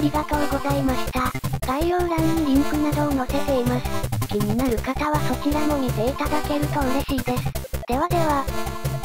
りがとうございました。概要欄にリンクなどを載せています。気になる方はそちらも見ていただけると嬉しいです。ではでは。